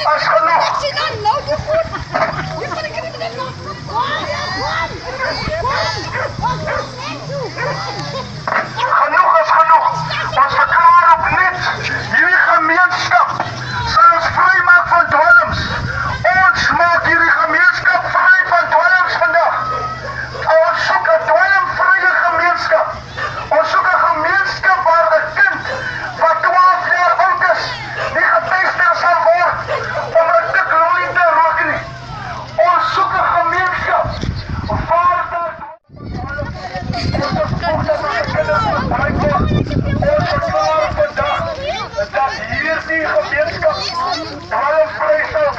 As genoeg. Genoeg is genoeg. Ons verklaar opnuut hierdie gemeenskap sal ons vrymaak van dwelms. Ons maak hierdie gemeenskap vry van dwelms vandag. Ons soek 'n dwelmvrye gemeenskap. Ons soek 'n gemeenskap waar 'n kind wat 12 jaar oud is nie getester sal word om 'n dik lolly te rook nie. Ons soek 'n gemeenskap waar daar ons verklaar vandag dat hierdie gemeenskap dwelmvry sal